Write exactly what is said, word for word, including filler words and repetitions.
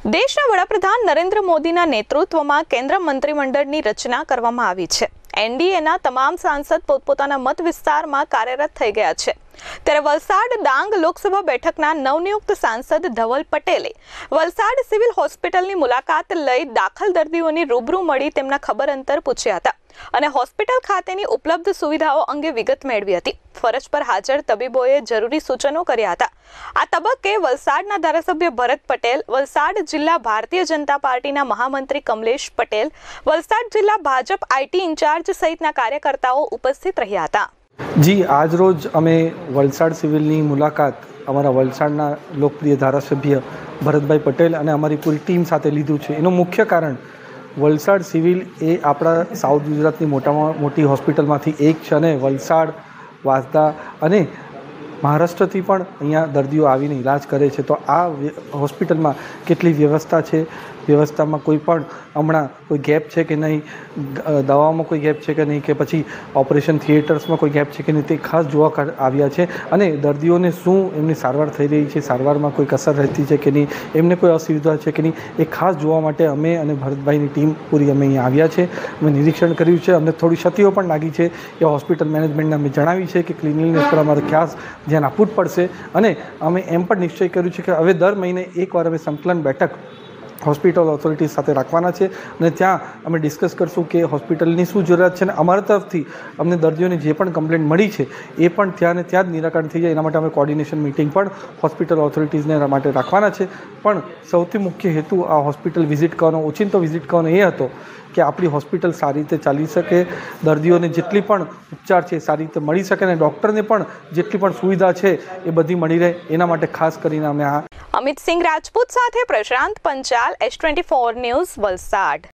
દેશના વડાપ્રધાન નરેન્દ્ર મોદીના નેતૃત્વમાં કેન્દ્ર મંત્રીમંડળની રચના કરવામાં આવી છે। એનડીએના તમામ સાંસદ પોતપોતાના મત વિસ્તારમાં કાર્યરત થઈ ગયા છે। ત્યારે વલસાડ ડાંગ લોકસભા બેઠકના નવનિયુક્ત સાંસદ ધવલ પટેલે વલસાડ સિવિલ હોસ્પિટલની મુલાકાત લઈ દાખલ દર્દીઓની રૂબરૂ મળી તેમના ખબર અંતર પૂછ્યા હતા અને હોસ્પિટલ ખાતેની ઉપલબ્ધ સુવિધાઓ અંગે વિગત મેળવી હતી। ફરજ પર હાજર તબીબોએ જરૂરી સૂચનો કર્યા હતા। આ તબક્કે વલસાડના ધારાસભ્ય ભરત પટેલ, વલસાડ જિલ્લા ભારતીય જનતા પાર્ટીના મહામંત્રી કમલેશ પટેલ, વલસાડ જિલ્લા ભાજપ આઈટી ઇન્ચાર્જ સહિતના કાર્યકર્તાઓ ઉપસ્થિત રહ્યા હતા। જી આજ રોજ અમે વલસાડ સિવિલની મુલાકાત અમારા વલસાડના લોકપ્રિય ધારાસભ્ય ભરતભાઈ પટેલ અને અમારી પૂરી ટીમ સાથે લીધું છે। એનું મુખ્ય કારણ વલસાડ સિવિલ એ આપણા સાઉથ ગુજરાતની મોટામાં મોટી હોસ્પિટલમાંથી એક છે અને વલસાડ, વાંસદા અને મહારાષ્ટ્રથી પણ અહીંયા દર્દીઓ આવીને ઇલાજ કરે છે। તો આ હોસ્પિટલમાં કેટલી વ્યવસ્થા છે, વ્યવસ્થામાં કોઈ પણ હમણાં કોઈ ગેપ છે કે નહીં, દવામાં કોઈ ગેપ છે કે નહીં, કે પછી ઓપરેશન થિયેટર્સમાં કોઈ ગેપ છે કે નહીં, તે ખાસ જોવા આવ્યા છે। અને દર્દીઓને શું એમની સારવાર થઈ રહી છે, સારવારમાં કોઈ કસર રહેતી છે કે નહીં, એમને કોઈ અસુવિધા છે કે નહીં, એ ખાસ જોવા માટે અમે અને ભરતભાઈની ટીમ પૂરી અમે અહીંયા આવ્યા છે। અમે નિરીક્ષણ કર્યું છે, અમને થોડી ક્ષતિઓ પણ લાગી છે એ હોસ્પિટલ મેનેજમેન્ટને અમે જણાવી છે કે ક્લિનિંગનેસ પર અમારે ખાસ ધ્યાન આપવું જ પડશે। અને અમે એમ પણ નિશ્ચય કર્યું છે કે હવે દર મહિને એકવાર અમે સંકલન બેઠક હોસ્પિટલ ઓથોરિટી સાથે રાખવાના છે અને ત્યાં અમે ડિસ્કસ કરશું કે હોસ્પિટલની શું જરૂરિયાત છે અને અમારા તરફથી અમને દર્દીઓની જે પણ કમ્પ્લેન્ટ મળી છે એ પણ ત્યાં ને ત્યાં જ નિરાકરણ થઈ જાય એના માટે અમે કોર્ડિનેશન મિટિંગ પણ હોસ્પિટલ ઓથોરિટીઝને માટે રાખવાના છે। પણ સૌથી મુખ્ય હેતુ આ હોસ્પિટલ વિઝિટ કરવાનો, ઓચિંતો વિઝિટ કરવાનો એ હતો કે આપણી હોસ્પિટલ સારી રીતે ચાલી શકે, દર્દીઓને જેટલી પણ ઉપચાર છે સારી રીતે મળી શકે અને ડૉક્ટરને પણ જેટલી પણ સુવિધા છે એ બધી મળી રહે, એના માટે ખાસ કરીને અમે આ અમિત સિંહ રાજપૂત સાથે Prashant Panchal, S twenty four news, Valsad.